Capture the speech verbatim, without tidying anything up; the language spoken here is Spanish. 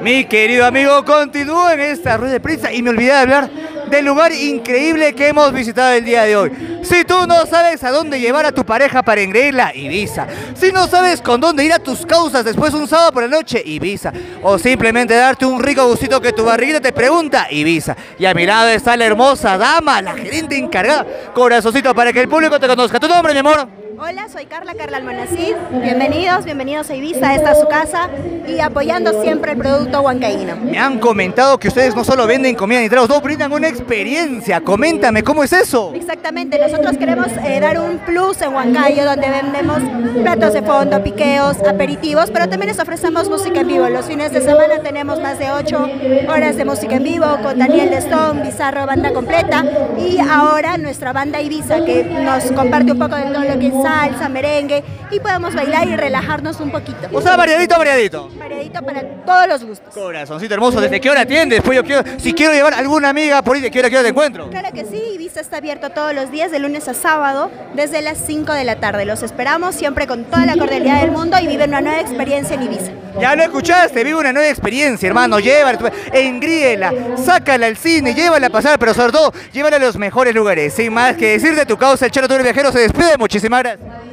Mi querido amigo, continúo en esta rueda de prensa y me olvidé de hablar del lugar increíble que hemos visitado el día de hoy. Si tú no sabes a dónde llevar a tu pareja para engreírla, Ibiza. Si no sabes con dónde ir a tus causas después un sábado por la noche, Ibiza. O simplemente darte un rico gustito que tu barriguita te pregunta, Ibiza. Y a mi lado está la hermosa dama, la gerente encargada. Corazoncito para que el público te conozca. ¿Tu nombre, mi amor? Hola, soy Carla, Carla Almonacid. Bienvenidos, bienvenidos a Ibiza, esta es su casa y apoyando siempre el producto huancaíno. Me han comentado que ustedes no solo venden comida ni tragos, no, brindan una experiencia. Coméntame, ¿cómo es eso? Exactamente, nosotros queremos eh, dar un plus en Huancayo donde vendemos platos de fondo, piqueos, aperitivos, pero también les ofrecemos música en vivo. Los fines de semana tenemos más de ocho horas de música en vivo con Daniel Destón, Bizarro, banda completa, y ahora nuestra banda Ibiza que nos comparte un poco de todo lo que es salsa, merengue, y podemos bailar y relajarnos un poquito. O sea, variadito, variadito. Variadito para todos los gustos. Corazoncito hermoso, ¿desde qué hora atiendes? Pues yo quiero, si quiero llevar alguna amiga por ahí, ¿de qué hora, qué hora te encuentro? Claro que sí, Ibiza está abierto todos los días, de lunes a sábado, desde las cinco de la tarde. Los esperamos siempre con toda la cordialidad del mundo y viven una nueva experiencia en Ibiza. Ya lo escuchaste, vive una nueva experiencia, hermano. Llévala, engríela, sácala al cine, llévala a pasar, pero sobre todo, llévala a los mejores lugares. Sin más que decir de tu causa, el Charo Tour Viajero se despide. Muchísimas gracias.